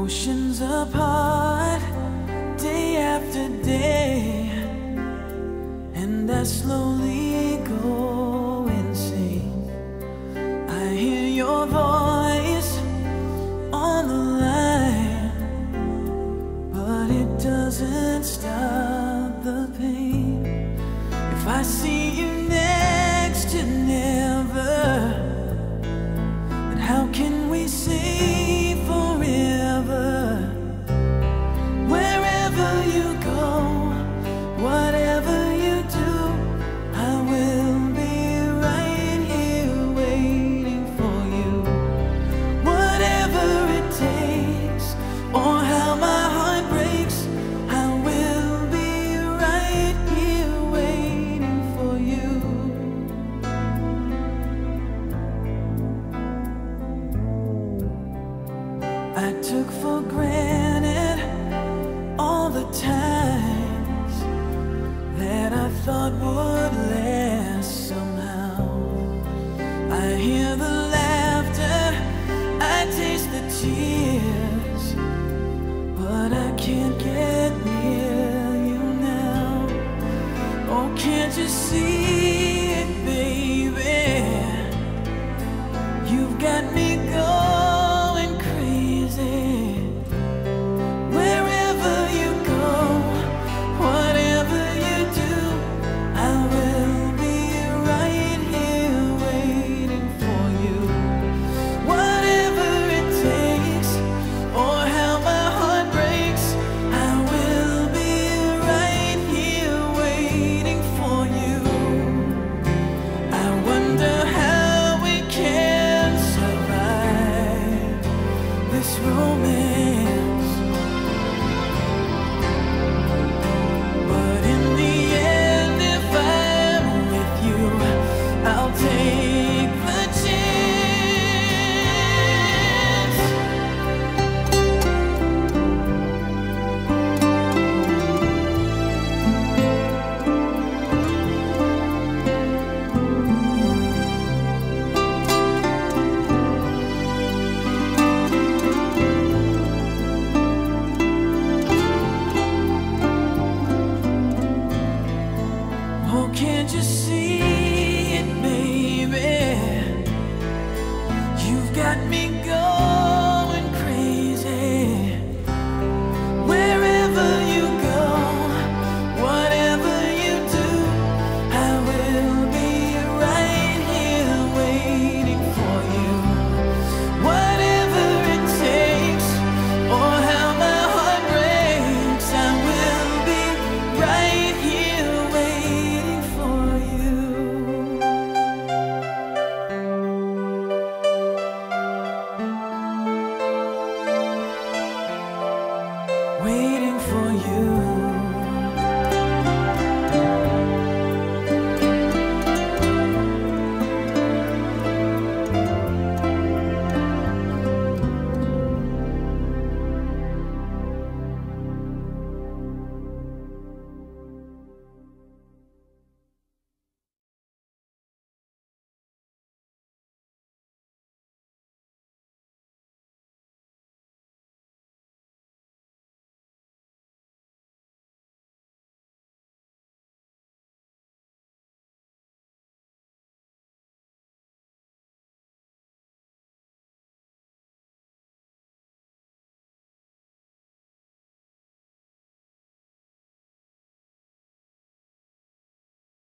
Oceans apart, day after day, and I slowly go insane. I hear your voice on the line, but it doesn't stop the pain. If I see you next to never, then how can we say forever? Wherever you go, whatever you do, I will be right here waiting for you. Whatever it takes, or how my heart breaks, I will be right here waiting for you. I took for granted all the times that I thought would last somehow. I hear the laughter, I taste the tears, but I can't get near you now. Oh, can't you see?